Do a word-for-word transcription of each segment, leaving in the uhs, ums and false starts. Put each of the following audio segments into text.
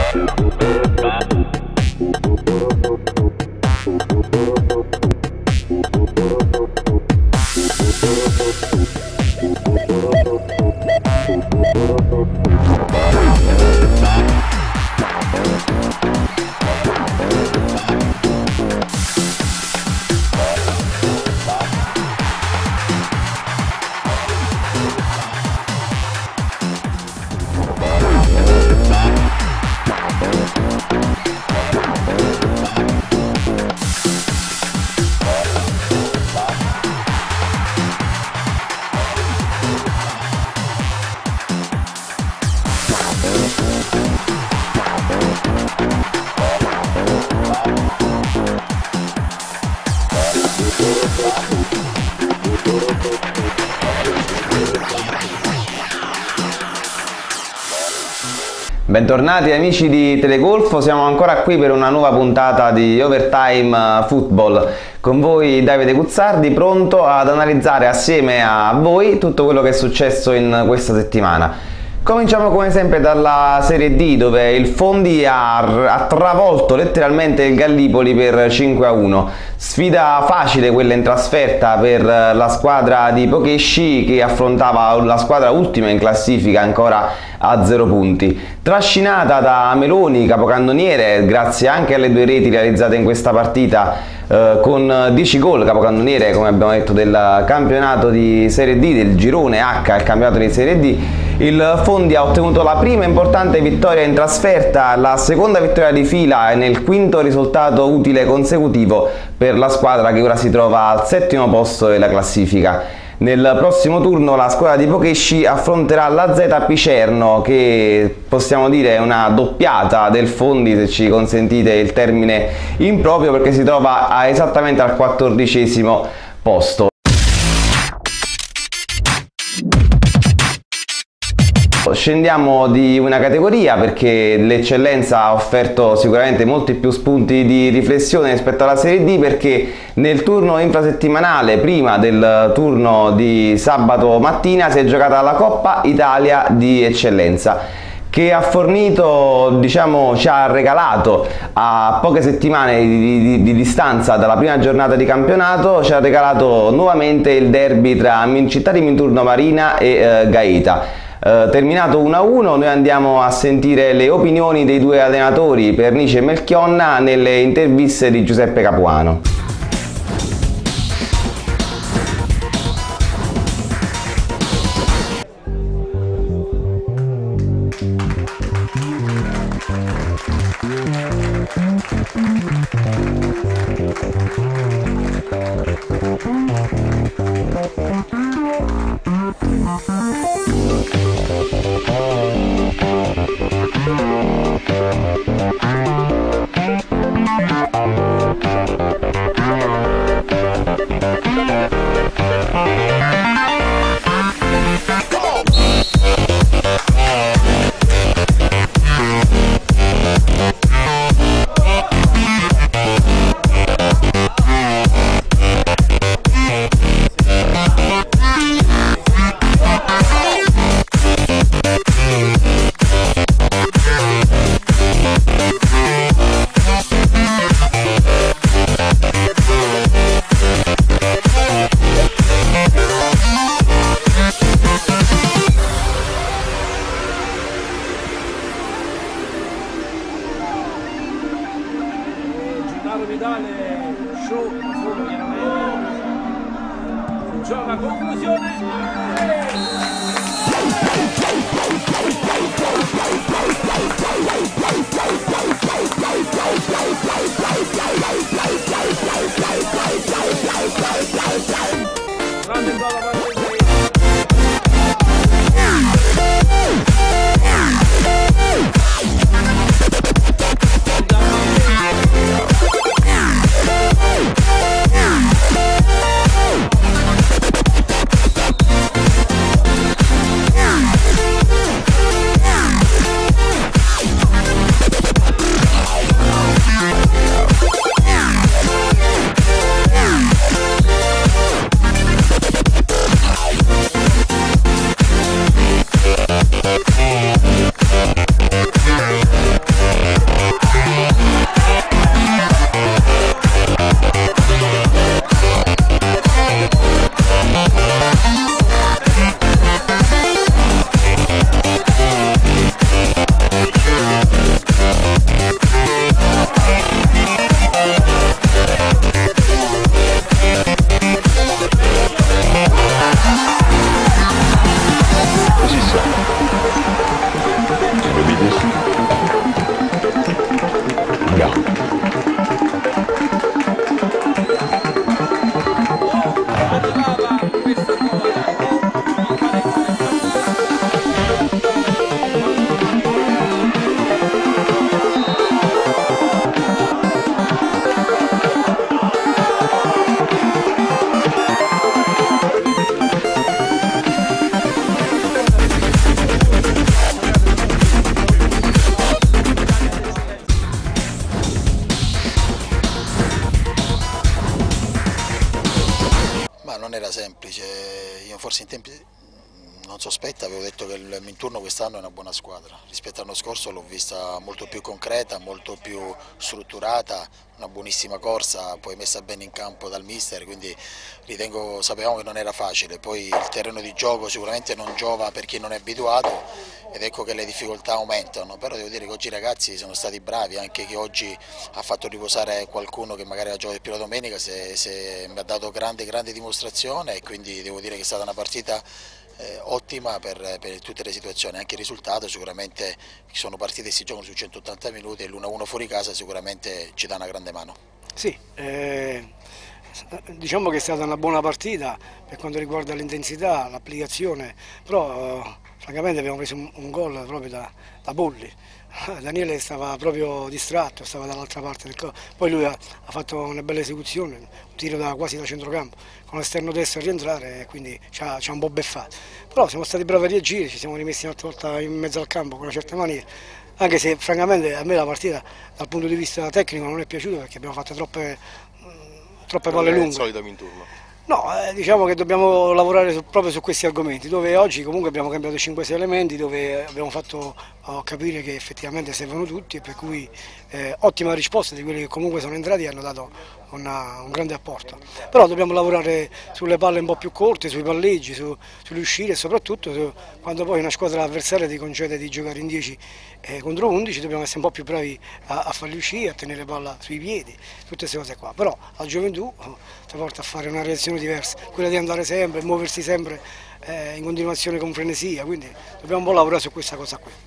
Bentornati amici di Telegolfo, siamo ancora qui per una nuova puntata di Overtime Football. Con voi Davide Guzzardi, pronto ad analizzare assieme a voi tutto quello che è successo in questa settimana. Cominciamo come sempre dalla Serie D, dove il Fondi ha, ha travolto letteralmente il Gallipoli per cinque a uno. Sfida facile quella in trasferta per la squadra di Pokesci, che affrontava la squadra ultima in classifica ancora a zero punti. Trascinata da Meloni, capocannoniere, grazie anche alle due reti realizzate in questa partita, eh, con dieci gol, capocannoniere come abbiamo detto del campionato di Serie D, del girone H, il campionato di Serie D. Il Fondi ha ottenuto la prima importante vittoria in trasferta, la seconda vittoria di fila e nel quinto risultato utile consecutivo per la squadra che ora si trova al settimo posto della classifica. Nel prossimo turno la squadra di Pokesci affronterà la Z Picerno, che possiamo dire è una doppiata del Fondi, se ci consentite il termine improprio, perché si trova a esattamente al quattordicesimo posto. Scendiamo di una categoria perché l'eccellenza ha offerto sicuramente molti più spunti di riflessione rispetto alla Serie D, perché nel turno infrasettimanale, prima del turno di sabato mattina, si è giocata la Coppa Italia di Eccellenza, che ha fornito, diciamo, ci ha regalato a poche settimane di, di, di distanza dalla prima giornata di campionato, ci ha regalato nuovamente il derby tra Città di Minturno Marina e eh, Gaeta. Uh, terminato uno a uno, noi andiamo a sentire le opinioni dei due allenatori, Pernice e Melchionna, nelle interviste di Giuseppe Capuano. Show, solo chiaramente. Gioca, conclusione. Grande gol da parte di forse in tempi non sospetta, avevo detto che il Minturno quest'anno è una buona squadra, rispetto all'anno scorso l'ho vista molto più concreta, molto più strutturata, una buonissima corsa, poi messa bene in campo dal mister, quindi ritengo, sapevamo che non era facile, poi il terreno di gioco sicuramente non giova per chi non è abituato ed ecco che le difficoltà aumentano, però devo dire che oggi i ragazzi sono stati bravi, anche chi oggi ha fatto riposare qualcuno che magari ha giocato più la domenica, se, se mi ha dato grande, grande dimostrazione e quindi devo dire che è stata una partita Eh, ottima per, per tutte le situazioni, anche il risultato sicuramente sono partite che si giocano su centottanta minuti e l'uno a uno fuori casa sicuramente ci dà una grande mano. Sì, eh, diciamo che è stata una buona partita per quanto riguarda l'intensità, l'applicazione, però eh, francamente abbiamo preso un, un gol proprio da, da polli. Daniele stava proprio distratto, stava dall'altra parte del campo, poi lui ha, ha fatto una bella esecuzione, un tiro da, quasi da centrocampo, con l'esterno destro a rientrare e quindi ci ha, ci ha un po' beffato. Però siamo stati bravi a reagire, ci siamo rimessi un'altra volta in mezzo al campo con una certa maniera, anche se francamente a me la partita dal punto di vista tecnico non è piaciuta perché abbiamo fatto troppe, troppe palle lunghe. Solito Minturno. No, eh, diciamo che dobbiamo lavorare su, proprio su questi argomenti, dove oggi comunque abbiamo cambiato cinque sei elementi, dove abbiamo fatto oh, capire che effettivamente servono tutti e per cui eh, ottima risposta di quelli che comunque sono entrati e hanno dato una, un grande apporto. Però dobbiamo lavorare sulle palle un po' più corte, sui palleggi, su, sull'uscire e soprattutto su, quando poi una squadra avversaria ti concede di giocare in dieci eh, contro undici dobbiamo essere un po' più bravi a, a farli uscire, a tenere la palla sui piedi, tutte queste cose qua. Però la gioventù oh, ti porta a fare una reazione diversa, quella di andare sempre, muoversi sempre eh, in continuazione con frenesia, quindi dobbiamo un po' lavorare su questa cosa qui.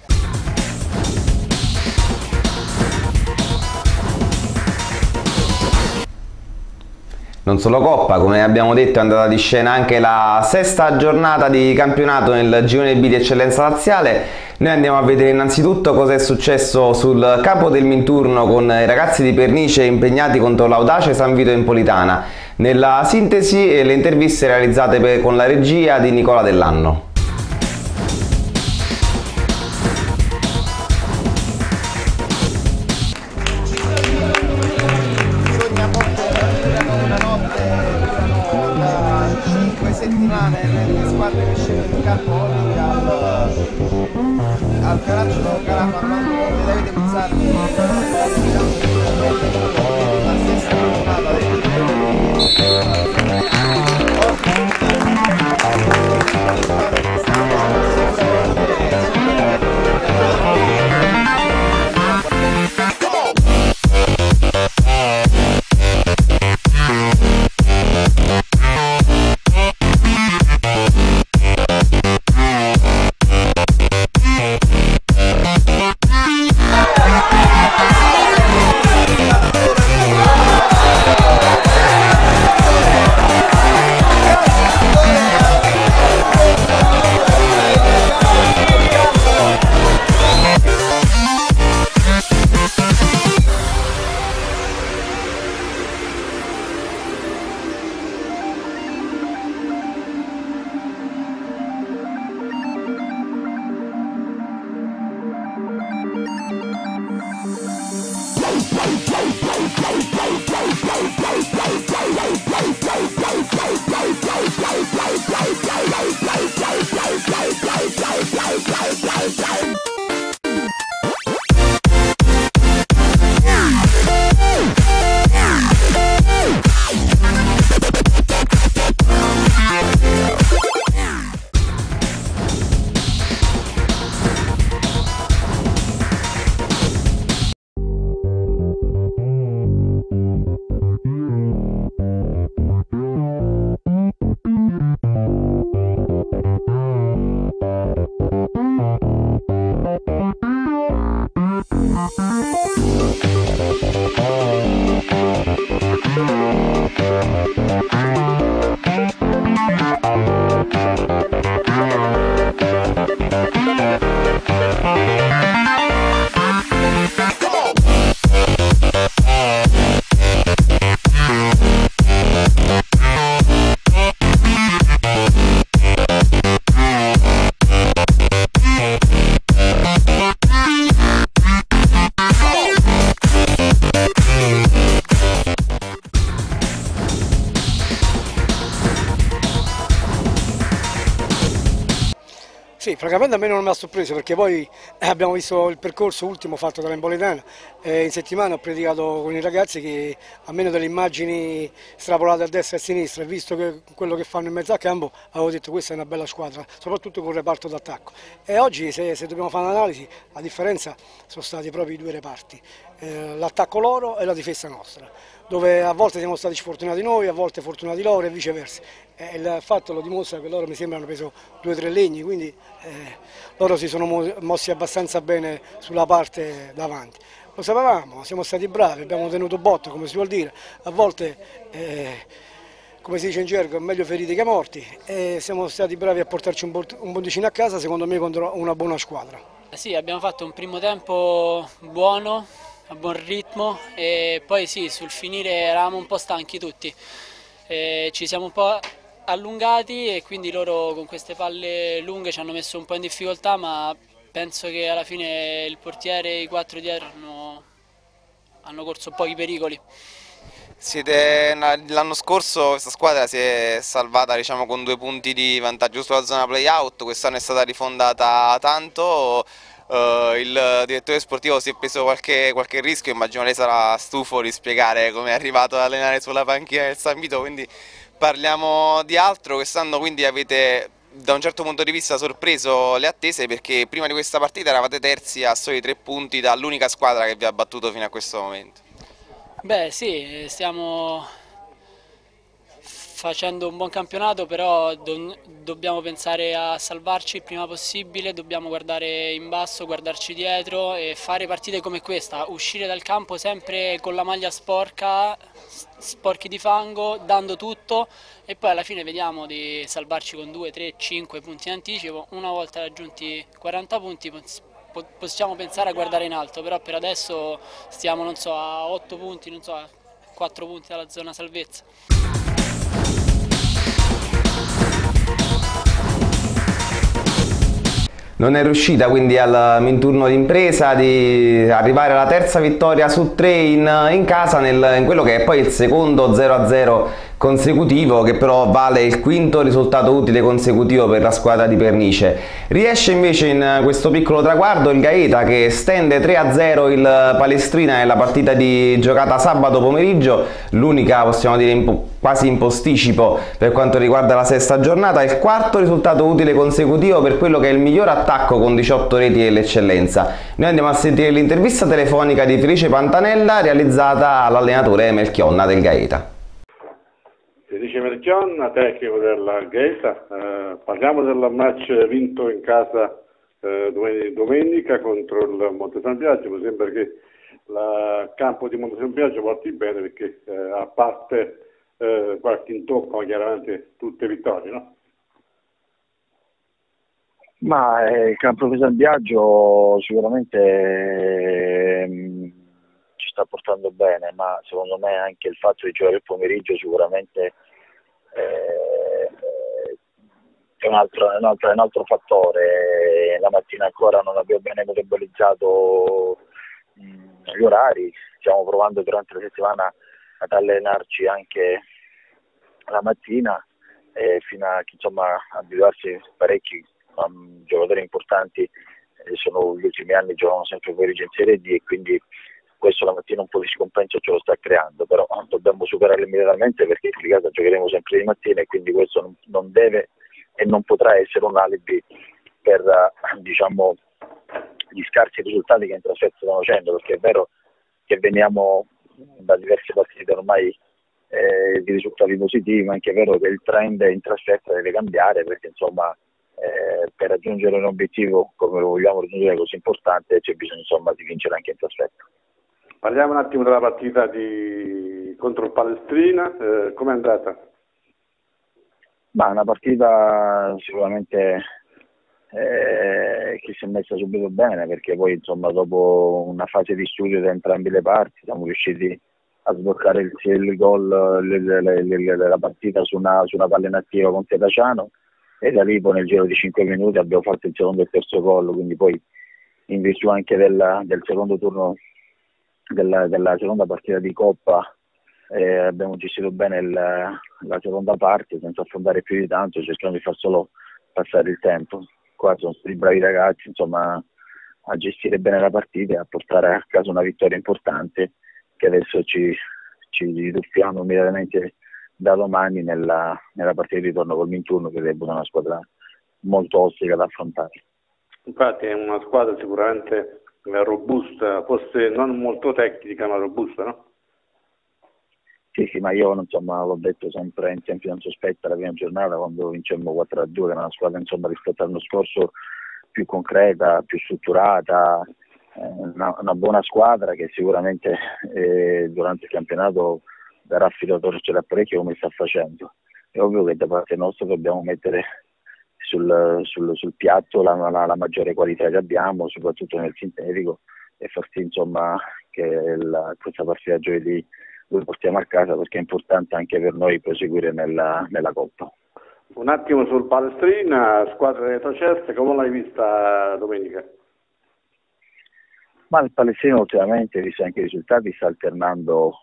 Non solo Coppa, come abbiamo detto è andata di scena anche la sesta giornata di campionato nel girone B di eccellenza laziale. Noi andiamo a vedere innanzitutto cosa è successo sul campo del Minturno con i ragazzi di Pernice impegnati contro l'Audace San Vito Impolitana. Nella sintesi le interviste realizzate per, con la regia di Nicola Dell'Anno. Settimane le squadre che scendono in campo oggi al, al Caracciolo Calabria Davide Guzzardi la stessa giornata francamente a me non mi ha sorpreso perché poi abbiamo visto il percorso ultimo fatto dalla Napoletana e in settimana ho predicato con i ragazzi che almeno delle immagini strapolate a destra e a sinistra e visto che quello che fanno in mezzo al campo avevo detto questa è una bella squadra, soprattutto con il reparto d'attacco. E oggi se, se dobbiamo fare un'analisi la differenza sono stati proprio i due reparti, eh, l'attacco loro e la difesa nostra, dove a volte siamo stati sfortunati noi, a volte fortunati loro e viceversa. E il fatto lo dimostra che loro mi sembra hanno preso due o tre legni, quindi eh, loro si sono mossi abbastanza bene sulla parte davanti. Lo sapevamo, siamo stati bravi, abbiamo tenuto botta, come si vuol dire, a volte, eh, come si dice in gergo, è meglio feriti che morti, e siamo stati bravi a portarci un, un botticino a casa, secondo me contro una buona squadra. Sì, abbiamo fatto un primo tempo buono, a buon ritmo e poi sì, sul finire eravamo un po' stanchi tutti, e ci siamo un po' allungati e quindi loro con queste palle lunghe ci hanno messo un po' in difficoltà, ma penso che alla fine il portiere e i quattro dietro hanno, hanno corso pochi pericoli. Siete, l'anno scorso questa squadra si è salvata, diciamo, con due punti di vantaggio sulla zona play-out, quest'anno è stata rifondata tanto. Uh, il direttore sportivo si è preso qualche, qualche rischio, immagino lei sarà stufo di spiegare come è arrivato ad allenare sulla panchina del San Vito, quindi parliamo di altro. Quest'anno quindi avete da un certo punto di vista sorpreso le attese, perché prima di questa partita eravate terzi a soli tre punti dall'unica squadra che vi ha battuto fino a questo momento. Beh sì, stiamo facendo un buon campionato, però do dobbiamo pensare a salvarci il prima possibile, dobbiamo guardare in basso, guardarci dietro e fare partite come questa, uscire dal campo sempre con la maglia sporca, sporchi di fango, dando tutto e poi alla fine vediamo di salvarci con due, tre, cinque punti in anticipo. Una volta raggiunti quaranta punti possiamo pensare a guardare in alto, però per adesso stiamo, non so, a otto punti, non so, a quattro punti dalla zona salvezza. Non è riuscita quindi al minturno d'impresa di arrivare alla terza vittoria su tre in, in casa nel, in quello che è poi il secondo zero a zero consecutivo, che però vale il quinto risultato utile consecutivo per la squadra di Pernice. Riesce invece in questo piccolo traguardo il Gaeta, che stende tre a zero il Palestrina nella partita di giocata sabato pomeriggio, l'unica, possiamo dire, in quasi in posticipo per quanto riguarda la sesta giornata, il quarto risultato utile consecutivo per quello che è il miglior attacco con diciotto reti e l'eccellenza. Noi andiamo a sentire l'intervista telefonica di Felice Pantanella realizzata all'allenatore Melchionna del Gaeta. Felice Melchionna, tecnico del Gaeta, eh, parliamo del match vinto in casa eh, domenica contro il Monte San Biagio. Mi sembra che il campo di Monte San Biagio porti bene, perché eh, a parte eh, qualche intoppo, ma chiaramente tutte vittorie, no? Ma eh, il campo di San Biagio sicuramente eh, ci sta portando bene, ma secondo me anche il fatto di giocare il pomeriggio sicuramente eh, è, un altro, è, un altro, è un altro fattore. La mattina ancora non abbiamo bene metabolizzato mh, gli orari, stiamo provando durante la settimana ad allenarci anche la mattina eh, fino a che insomma abituarsi parecchi um, giocatori importanti eh, sono gli ultimi anni giocano sempre fuori in Serie D e quindi questo la mattina un po' di scompenso ce lo sta creando, però dobbiamo superarlo immediatamente, perché in casa giocheremo sempre di mattina e quindi questo non, non deve e non potrà essere un alibi per diciamo gli scarsi risultati che in trasferta stiamo facendo, perché è vero che veniamo da diverse partite ormai eh, di risultati positivi, ma anche è vero che il trend in trasferta deve cambiare, perché insomma eh, per raggiungere un obiettivo come lo vogliamo raggiungere così importante c'è bisogno insomma di vincere anche in trasferta. Parliamo un attimo della partita di... contro il Palestrina, eh, com'è andata? Ma una partita sicuramente eh, che si è messa subito bene, perché poi insomma dopo una fase di studio da entrambe le parti siamo riusciti a sbloccare il, il gol, le, le, le, la partita su una, su una palla inattiva con Tetaciano, e da lì poi nel giro di cinque minuti abbiamo fatto il secondo e il terzo gol, quindi poi in virtù anche del, del secondo turno della, della seconda partita di Coppa eh, abbiamo gestito bene il, la seconda parte senza affrontare più di tanto, cercando di far solo passare il tempo. qua sono stati bravi ragazzi, insomma, a gestire bene la partita e a portare a casa una vittoria importante, che adesso ci, ci rituffiamo immediatamente da domani nella, nella partita di ritorno col Minturno, che è una squadra molto ostica da affrontare. Infatti è una squadra sicuramente robusta, forse non molto tecnica ma robusta, no? Sì, sì, ma io insomma l'ho detto sempre in tempi non sospetti la prima giornata, quando vincemmo quattro a due, che era una squadra insomma rispetto all'anno scorso più concreta, più strutturata, eh, una, una buona squadra che sicuramente eh, durante il campionato darà filo a torcere parecchio come sta facendo. È ovvio che da parte nostra dobbiamo mettere sul, sul, sul piatto la, la, la maggiore qualità che abbiamo, soprattutto nel sintetico, e far sì insomma che la, questa partita giovedì lo portiamo a casa, perché è importante anche per noi proseguire nella, nella Coppa. Un attimo sul Palestrina, squadra retrocesse, come l'hai vista domenica? Ma il Palestrina ultimamente, visto anche i risultati, sta alternando,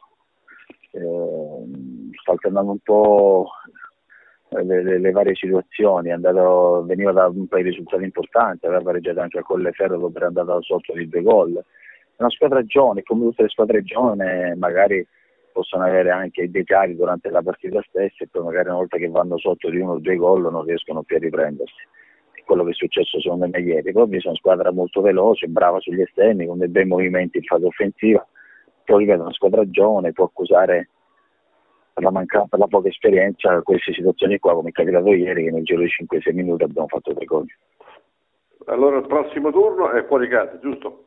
eh, sta alternando un po' le, le, le varie situazioni. È andato, veniva da un paio di risultati importanti, aveva pareggiato anche a Colleferro dopo era andato sotto di due gol. È una squadra giovane, come tutte le squadre giovani, magari possono avere anche dei cali durante la partita stessa e poi magari una volta che vanno sotto di uno o due gol non riescono più a riprendersi. È quello che è successo secondo me ieri. Poi sono una squadra molto veloce, brava sugli esterni, con dei bei movimenti in fase offensiva. Poi ripeto, una squadra giovane può accusare per la, manca- per la poca esperienza queste situazioni qua, come è capitato ieri, che nel giro di cinque sei minuti abbiamo fatto tre gol. Allora il prossimo turno è fuori casa, giusto?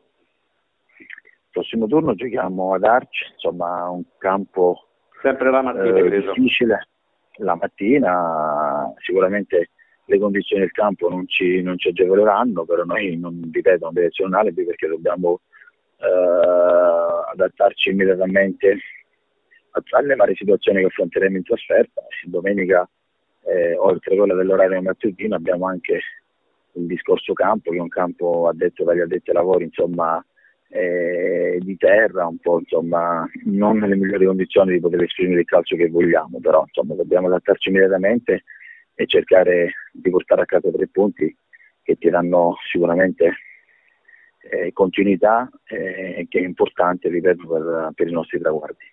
Il prossimo turno giochiamo ad Arci, insomma un campo sempre la mattina, eh, credo. difficile, la mattina sicuramente le condizioni del campo non ci, non ci agevoleranno, però noi non, ripeto, non deve essere un alibi, perché dobbiamo eh, adattarci immediatamente alle varie situazioni che affronteremo in trasferta. Domenica, eh, oltre a quella dell'orario mattutino, abbiamo anche il discorso campo, che è un campo addetto dagli addetti ai lavori, insomma, Eh, di terra, un po' insomma non nelle migliori condizioni di poter esprimere il calcio che vogliamo, però insomma dobbiamo adattarci immediatamente e cercare di portare a casa tre punti che ti danno sicuramente eh, continuità, eh, che è importante, ripeto, per, per i nostri traguardi.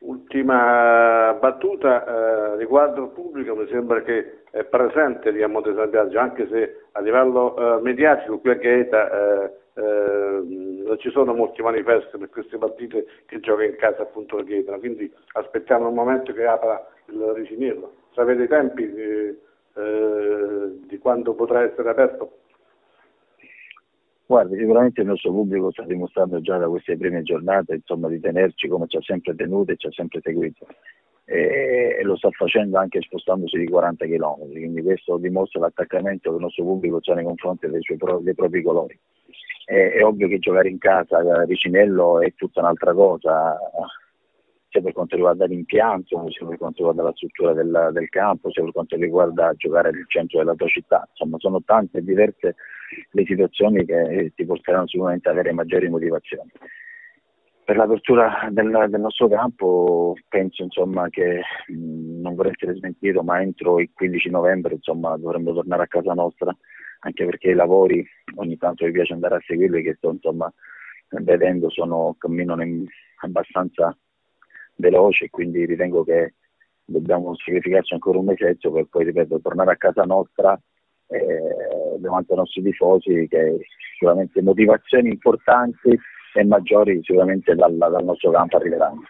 Ultima battuta eh, riguardo il pubblico, mi sembra che è presente lì a Monte San Biagio, anche se a livello eh, mediatico qui a Gaeta eh, eh, non ci sono molti manifesti per queste partite che gioca in casa appunto la Gaeta, quindi aspettiamo un momento che apra il Ricinello. Sapete i tempi eh, eh, di quando potrà essere aperto? Guardi, sicuramente il nostro pubblico sta dimostrando già da queste prime giornate, insomma, di tenerci come ci ha sempre tenuto e ci ha sempre seguito, e, e lo sta facendo anche spostandosi di quaranta chilometri, quindi questo dimostra l'attaccamento che il nostro pubblico ha nei confronti dei, suoi pro, dei propri colori. È, è ovvio che giocare in casa a Ricinello è tutta un'altra cosa, sia per quanto riguarda l'impianto, sia per quanto riguarda la struttura del, del campo, sia per quanto riguarda giocare nel centro della tua città. Insomma, sono tante e diverse le situazioni che ti porteranno sicuramente ad avere maggiori motivazioni. Per l'apertura del, del nostro campo penso insomma che mh, non vorrei essere smentito, ma entro il quindici novembre insomma dovremmo tornare a casa nostra, anche perché i lavori ogni tanto mi piace andare a seguirli, che sto insomma vedendo sono camminano in, abbastanza veloci, quindi ritengo che dobbiamo sacrificarci ancora un mesetto per poi, ripeto, tornare a casa nostra eh, davanti ai nostri tifosi, che sicuramente motivazioni importanti e maggiori sicuramente dal, dal nostro campo arriveranno.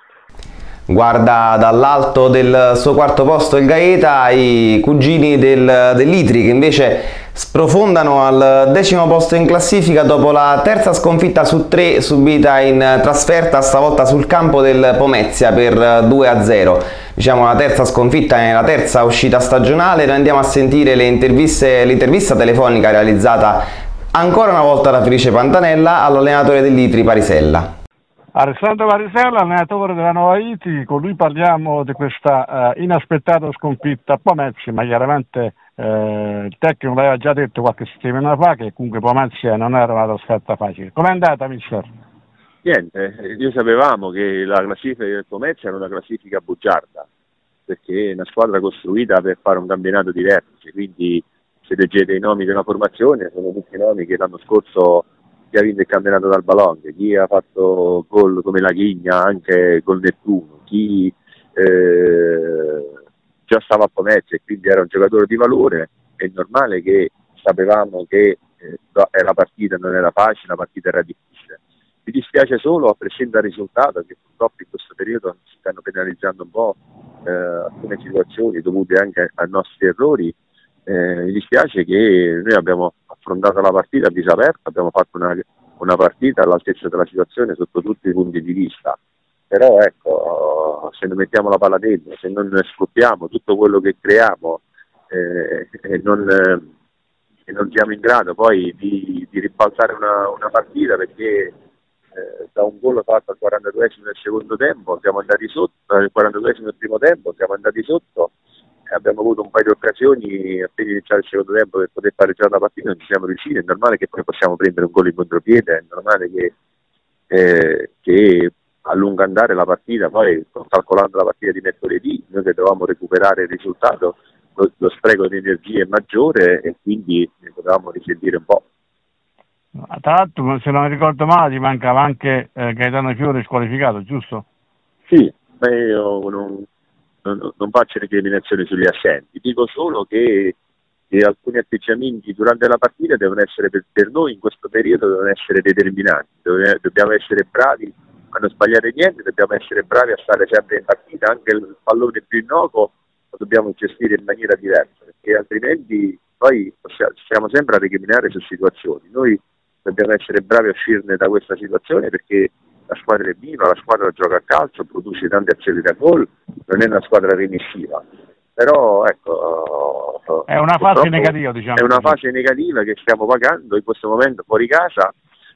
Guarda dall'alto del suo quarto posto il Gaeta i cugini del, dell'Itri, che invece sprofondano al decimo posto in classifica dopo la terza sconfitta su tre subita in trasferta, stavolta sul campo del Pomezia per due a zero. Diciamo la terza sconfitta nella terza uscita stagionale. Noi andiamo a sentire le interviste, l'intervista telefonica realizzata ancora una volta da Felice Pantanella all'allenatore dell'Itri Parisella. Alessandro Parisella, allenatore della Nuova Itri, con lui parliamo di questa uh, inaspettata sconfitta a Pomezia, ma chiaramente uh, il tecnico l'aveva già detto qualche settimana fa che comunque Pomezia non era una trasferta facile. Com'è andata, mister? Niente, noi sapevamo che la classifica del Pomezia era una classifica bugiarda, perché è una squadra costruita per fare un campionato di vertice, quindi se leggete i nomi della formazione sono tutti nomi che l'anno scorso chi ha vinto il campionato dal Balong, chi ha fatto gol come la Ghigna anche col Nettuno, chi eh, già stava a Pomezia e quindi era un giocatore di valore. È normale che sapevamo che eh, la partita non era facile, la partita era difficile. Mi dispiace solo, a prescindere dal risultato, che purtroppo in questo periodo si stanno penalizzando un po' eh, alcune situazioni dovute anche ai nostri errori. Eh, mi dispiace che noi abbiamo affrontato la partita a viso aperto, abbiamo fatto una, una partita all'altezza della situazione sotto tutti i punti di vista, però ecco, se non mettiamo la palla dentro, se non sfruttiamo tutto quello che creiamo eh, e, non, eh, e non siamo in grado poi di, di ribaltare una, una partita, perché eh, da un gol fatto al quarantaduesimo del secondo tempo siamo andati sotto, al quarantaduesimo del primo tempo siamo andati sotto. Abbiamo avuto un paio di occasioni appena iniziare il secondo tempo per poter pareggiare la partita, non ci siamo riusciti. È normale che poi possiamo prendere un gol in contropiede, è normale che, eh, che a lungo andare la partita, poi calcolando la partita di mercoledì, noi che dovevamo recuperare il risultato, lo, lo spreco di energie è maggiore e quindi ne dovevamo risentire un po'. Tra l'altro, se non mi ricordo male, ti mancava anche eh, Gaetano Fiore squalificato, giusto? Sì, ma io non... Non, non faccio recriminazioni sugli assenti, dico solo che, che alcuni atteggiamenti durante la partita devono essere per, per noi in questo periodo devono essere determinanti, Dove, dobbiamo essere bravi a non sbagliare niente, dobbiamo essere bravi a stare sempre in partita, anche il pallone più innocuo lo dobbiamo gestire in maniera diversa, perché altrimenti poi possiamo, stiamo sempre a recriminare su situazioni. Noi dobbiamo essere bravi a uscirne da questa situazione, perché la squadra è viva, la squadra gioca a calcio, produce tante azioni da gol, non è una squadra remissiva, però ecco è una fase negativa, diciamo. È una fase negativa che stiamo pagando in questo momento fuori casa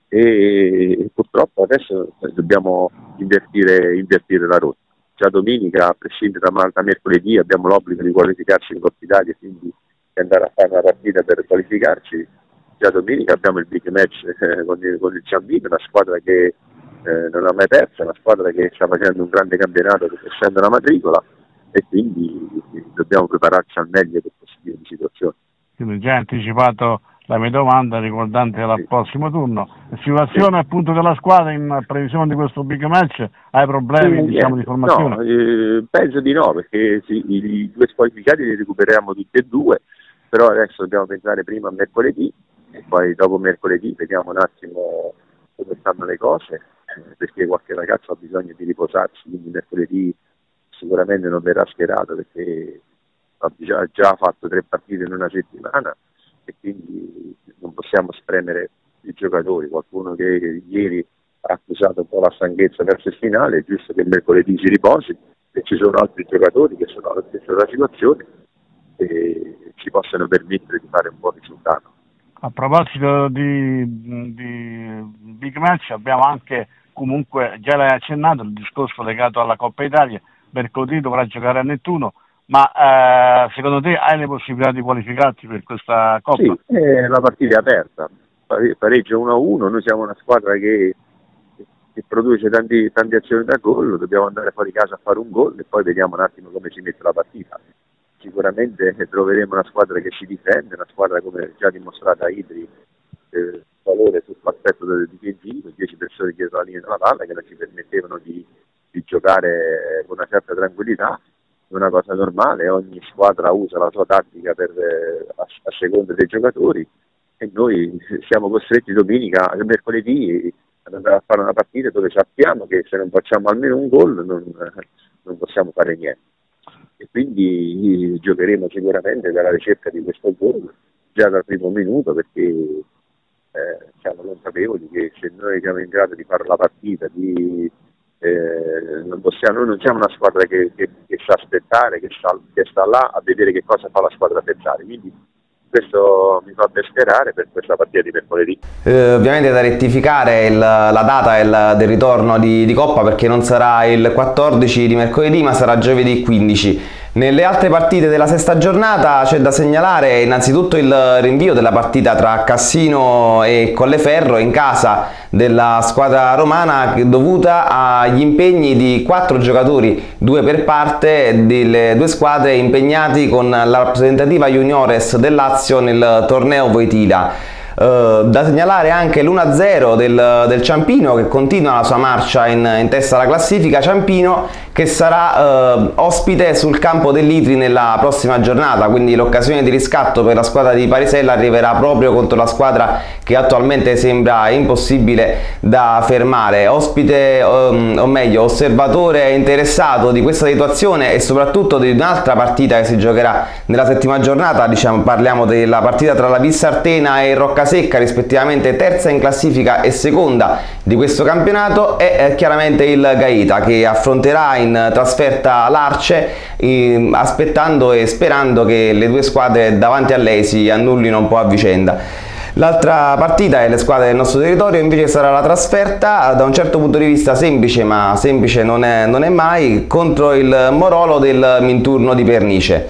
e, e purtroppo adesso dobbiamo invertire, invertire la rotta. Già domenica, a prescindere da, da mercoledì, abbiamo l'obbligo di qualificarci in Coppa Italia, quindi di andare a fare una partita per qualificarci. Già domenica abbiamo il big match eh, con, il, con il Ciambino, una squadra che Eh, non ha mai perso, è una squadra che sta facendo un grande campionato, essendo una matricola, e quindi dobbiamo prepararci al meglio per questo tipo di situazioni. Quindi già anticipato la mia domanda riguardante il sì. prossimo turno. La situazione sì. appunto della squadra in previsione di questo big match, hai problemi sì, diciamo, di formazione? No, eh, penso di no, perché sì, i, i due squalificati li recuperiamo tutti e due, però adesso dobbiamo pensare prima a mercoledì e poi dopo mercoledì vediamo un attimo come stanno le cose, perché qualche ragazzo ha bisogno di riposarsi, quindi mercoledì sicuramente non verrà schierato perché ha già, già fatto tre partite in una settimana e quindi non possiamo spremere i giocatori. Qualcuno che ieri ha accusato un po' la stanchezza verso il finale, è giusto che mercoledì si riposi e ci sono altri giocatori che sono alla stessa della situazione e ci possono permettere di fare un buon risultato. A proposito di, di big match, abbiamo anche, comunque già l'hai accennato, il discorso legato alla Coppa Italia. Mercoledì dovrà giocare a Nettuno, ma eh, secondo te hai le possibilità di qualificarti per questa Coppa? Sì, eh, la partita è aperta, pareggio uno a uno, noi siamo una squadra che, che produce tanti, tante azioni da gol, dobbiamo andare fuori casa a fare un gol e poi vediamo un attimo come si mette la partita. Sicuramente troveremo una squadra che si difende, una squadra come già dimostrata a Idri, eh, valore sull'aspetto del difensivo, dieci persone dietro la linea della palla che non ci permettevano di, di giocare con una certa tranquillità. È una cosa normale, ogni squadra usa la sua tattica per, eh, a, a seconda dei giocatori e noi siamo costretti domenica, mercoledì, ad andare a fare una partita dove sappiamo che se non facciamo almeno un gol non, non possiamo fare niente. E quindi giocheremo sicuramente dalla ricerca di questo gol già dal primo minuto, perché eh, siamo consapevoli che se noi siamo in grado di fare la partita, di, eh, non possiamo, noi non siamo una squadra che, che, che sa aspettare, che sta, che sta là a vedere che cosa fa la squadra avversaria, quindi questo mi fa ben sperare per questa partita di mercoledì. Eh, ovviamente da rettificare il, la data il, del ritorno di, di Coppa, perché non sarà il quattordici di mercoledì ma sarà giovedì quindici. Nelle altre partite della sesta giornata c'è da segnalare innanzitutto il rinvio della partita tra Cassino e Colleferro in casa della squadra romana, dovuta agli impegni di quattro giocatori, due per parte, delle due squadre impegnati con la rappresentativa juniores del Lazio nel torneo Voitila. Uh, da segnalare anche l'uno a zero del, del Ciampino, che continua la sua marcia in, in testa alla classifica. Ciampino che sarà uh, ospite sul campo dell'Itri nella prossima giornata, quindi l'occasione di riscatto per la squadra di Parisella arriverà proprio contro la squadra che attualmente sembra impossibile da fermare. Ospite, um, o meglio osservatore interessato di questa situazione e soprattutto di un'altra partita che si giocherà nella settima giornata, diciamo, parliamo della partita tra la Vissartena e Roccasecca, rispettivamente terza in classifica e seconda di questo campionato, è chiaramente il Gaeta, che affronterà in trasferta l'Arce, eh, aspettando e sperando che le due squadre davanti a lei si annullino un po' a vicenda. L'altra partita è le squadre del nostro territorio, invece sarà la trasferta, da un certo punto di vista semplice, ma semplice non è, non è mai, contro il Morolo del Minturno di Pernice.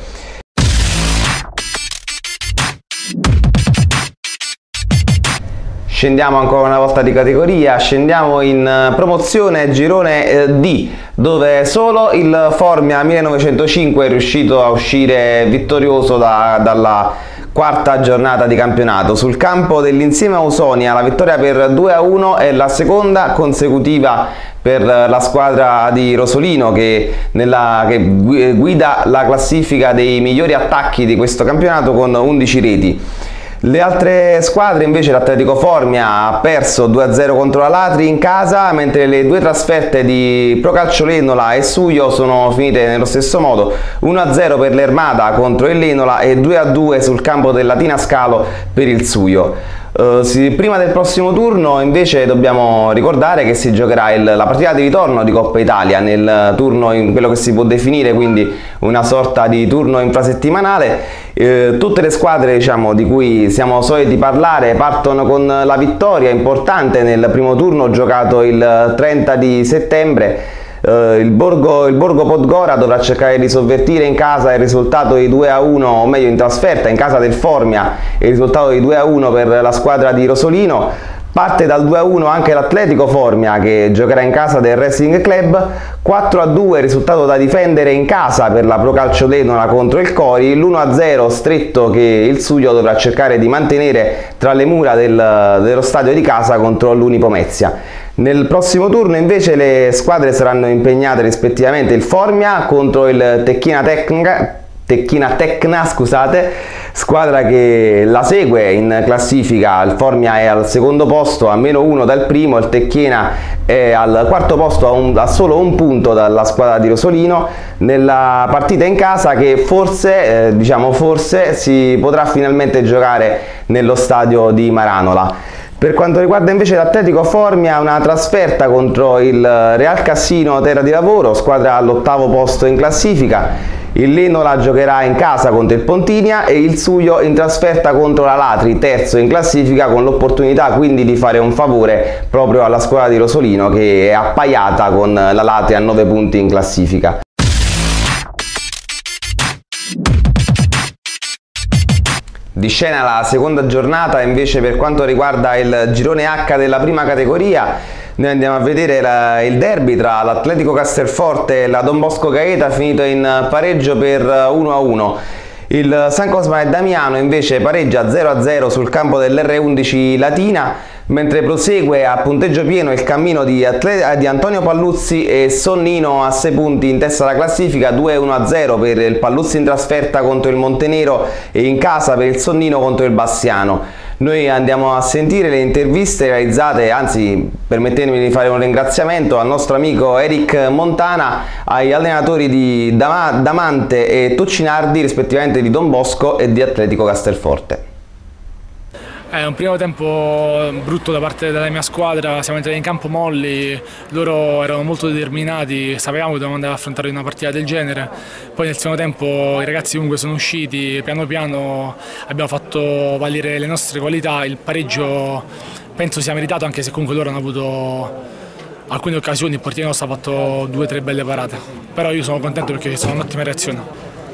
Scendiamo ancora una volta di categoria, scendiamo in promozione girone eh, D, dove solo il Formia millenovecentocinque è riuscito a uscire vittorioso da, dalla quarta giornata di campionato. Sul campo dell'Insieme Ausonia la vittoria per due a uno è la seconda consecutiva per la squadra di Rosolino, che, nella, che guida la classifica dei migliori attacchi di questo campionato con undici reti. Le altre squadre invece, l'Atletico Formia ha perso due a zero contro la Latri in casa, mentre le due trasferte di Procalcio Lenola e Suio sono finite nello stesso modo: uno a zero per l'Ermada contro il Lenola e due a due sul campo del Latina Scalo per il Suio. Uh, sì, prima del prossimo turno invece dobbiamo ricordare che si giocherà il, la partita di ritorno di Coppa Italia, nel turno, in quello che si può definire quindi una sorta di turno infrasettimanale. Uh, tutte le squadre, diciamo, di cui siamo soliti parlare partono con la vittoria importante nel primo turno giocato il trenta di settembre. Uh, il, Borgo, il Borgo Podgora dovrà cercare di sovvertire in casa il risultato di due a uno, o meglio in trasferta in casa del Formia, il risultato di due a uno per la squadra di Rosolino. Parte dal due a uno anche l'Atletico Formia, che giocherà in casa del Wrestling Club. Quattro a due risultato da difendere in casa per la Procalcio Lenola contro il Cori. L'uno a zero stretto che il Suio dovrà cercare di mantenere tra le mura del, dello stadio di casa contro l'Unipomezia. Nel prossimo turno invece le squadre saranno impegnate rispettivamente il Formia contro il Tecchina Tecnica, Tecchina Tecna, scusate, squadra che la segue in classifica. Il Formia è al secondo posto a meno uno dal primo, il Tecchina è al quarto posto a, un, a solo un punto dalla squadra di Rosolino, nella partita in casa che forse, eh, diciamo forse, si potrà finalmente giocare nello stadio di Maranola. Per quanto riguarda invece l'Atletico Formia, una trasferta contro il Real Cassino Terra di Lavoro, squadra all'ottavo posto in classifica. Il Lenola giocherà in casa contro il Pontinia e il Suio in trasferta contro la Latri, terzo in classifica, con l'opportunità quindi di fare un favore proprio alla squadra di Rosolino, che è appaiata con la Latri a nove punti in classifica. Di scena la seconda giornata invece per quanto riguarda il girone H della prima categoria. Noi andiamo a vedere la, il derby tra l'Atletico Castelforte e la Don Bosco Gaeta, finito in pareggio per uno a uno. Il San Cosma e Damiano invece pareggia zero a zero sul campo dell'R undici Latina, mentre prosegue a punteggio pieno il cammino di, di Antonio Palluzzi e Sonnino a sei punti in testa alla classifica, due a uno a zero per il Palluzzi in trasferta contro il Montenero e in casa per il Sonnino contro il Bassiano. Noi andiamo a sentire le interviste realizzate, anzi permettetemi di fare un ringraziamento al nostro amico Eric Montana, ai allenatori di Damante e Toccinardi, rispettivamente di Don Bosco e di Atletico Castelforte. È un primo tempo brutto da parte della mia squadra, siamo entrati in campo molli, loro erano molto determinati, sapevamo che dovevamo andare ad affrontare una partita del genere. Poi nel secondo tempo i ragazzi comunque sono usciti, piano piano abbiamo fatto valere le nostre qualità, il pareggio penso sia meritato, anche se comunque loro hanno avuto alcune occasioni, il portiere nostro ha fatto due o tre belle parate, però io sono contento perché sono un'ottima reazione.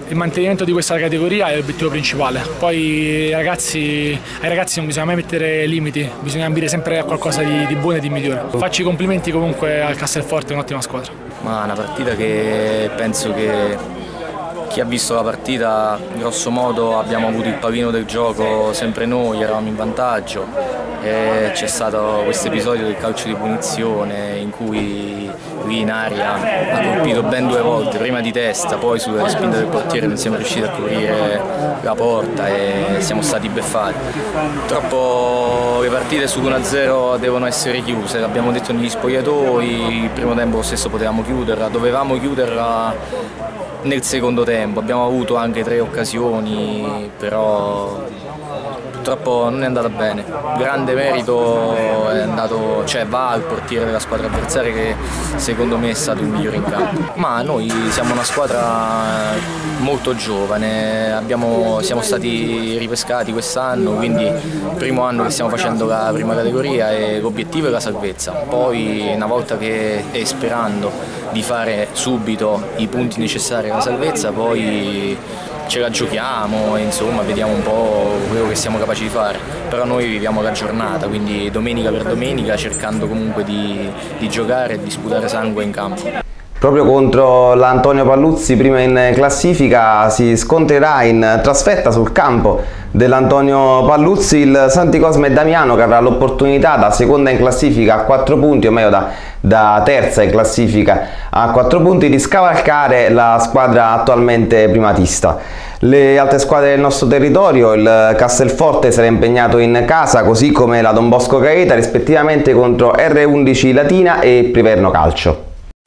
il mantenimento di questa categoria è l'obiettivo principale. Poi ragazzi, ai ragazzi non bisogna mai mettere limiti, bisogna ambire sempre a qualcosa di, di buono e di migliore. Faccio i complimenti comunque al Castelforte, è un'ottima squadra. Ma una partita che penso che chi ha visto la partita, grosso modo abbiamo avuto il pallino del gioco sempre noi, eravamo in vantaggio e c'è stato questo episodio del calcio di punizione in cui lì in aria ha colpito ben due volte, prima di testa, poi sulle respinte del portiere non siamo riusciti a coprire la porta e siamo stati beffati. Purtroppo le partite su uno a zero devono essere chiuse, l'abbiamo detto negli spogliatoi, il primo tempo lo stesso potevamo chiuderla, dovevamo chiuderla nel secondo tempo, abbiamo avuto anche tre occasioni, però purtroppo non è andata bene. Grande merito è andato, cioè, va al portiere della squadra avversaria che secondo me è stato il migliore in campo. Ma noi siamo una squadra molto giovane, abbiamo, siamo stati ripescati quest'anno, quindi il primo anno che stiamo facendo la prima categoria e l'obiettivo è la salvezza. Poi una volta che, e sperando di fare subito i punti necessari alla salvezza, poi ce la giochiamo e insomma vediamo un po' quello che siamo capaci di fare, però noi viviamo la giornata, quindi domenica per domenica cercando comunque di, di giocare e di sputare sangue in campo. Proprio contro l'Antonio Palluzzi, prima in classifica, si scontrerà in trasferta sul campo dell'Antonio Palluzzi il Santi Cosme Damiano, che avrà l'opportunità da seconda in classifica a quattro punti, o meglio da, da terza in classifica a quattro punti, di scavalcare la squadra attualmente primatista. Le altre squadre del nostro territorio, il Castelforte sarà impegnato in casa, così come la Don Bosco Gaeta, rispettivamente contro R undici Latina e Priverno Calcio.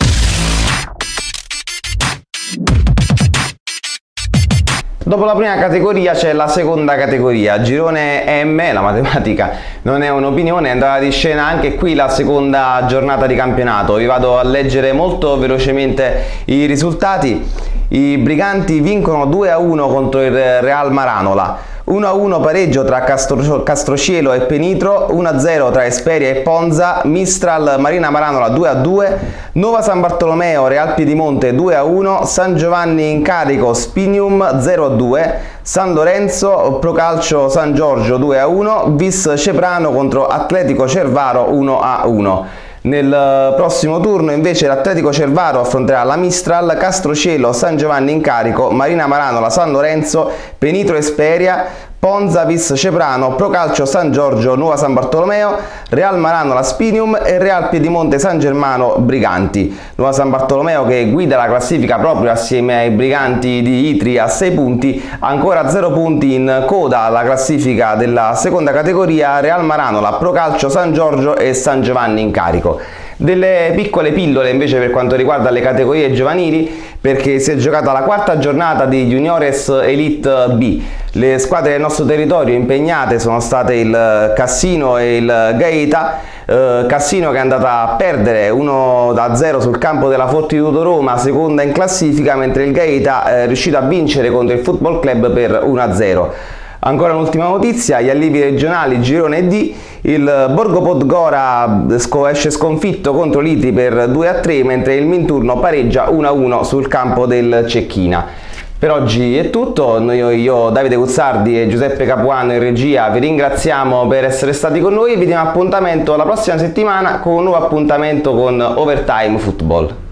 Dopo la prima categoria c'è la seconda categoria, girone M, la matematica non è un'opinione, è andata di scena anche qui la seconda giornata di campionato. Vi vado a leggere molto velocemente i risultati. I Briganti vincono due a uno contro il Real Maranola, uno a uno pareggio tra Castro, Castrocielo e Penitro, uno a zero tra Esperia e Ponza, Mistral Marina Maranola due a due, Nuova San Bartolomeo Real Piedimonte due a uno, San Giovanni Incarico Spinium zero a due, San Lorenzo Procalcio San Giorgio due a uno, Vis Ceprano contro Atletico Cervaro uno a uno. Nel prossimo turno invece l'Atletico Cervaro affronterà la Mistral, Castrocielo, San Giovanni Incarico, Marina Maranola, San Lorenzo, Penitro Esperia, Ponza Vis Ceprano, Procalcio San Giorgio, Nuova San Bartolomeo, Real Maranola Spinium e Real Piedimonte San Germano Briganti. Nuova San Bartolomeo, che guida la classifica proprio assieme ai Briganti di Itri a sei punti, ancora zero punti in coda alla classifica della seconda categoria Real Maranola, Procalcio San Giorgio e San Giovanni Incarico. Delle piccole pillole invece per quanto riguarda le categorie giovanili, perché si è giocata la quarta giornata di Juniores Elite B. Le squadre del nostro territorio impegnate sono state il Cassino e il Gaeta. eh, Cassino che è andata a perdere uno a zero sul campo della Fortitudo Roma, seconda in classifica, mentre il Gaeta è riuscito a vincere contro il Football Club per uno a zero. Ancora un'ultima notizia, gli allievi regionali girone D, il Borgo Podgora esce sconfitto contro l'Itri per due a tre, mentre il Minturno pareggia uno a uno sul campo del Cecchina. Per oggi è tutto, noi, io Davide Guzzardi e Giuseppe Capuano in regia vi ringraziamo per essere stati con noi e vi diamo appuntamento la prossima settimana con un nuovo appuntamento con Overtime Football.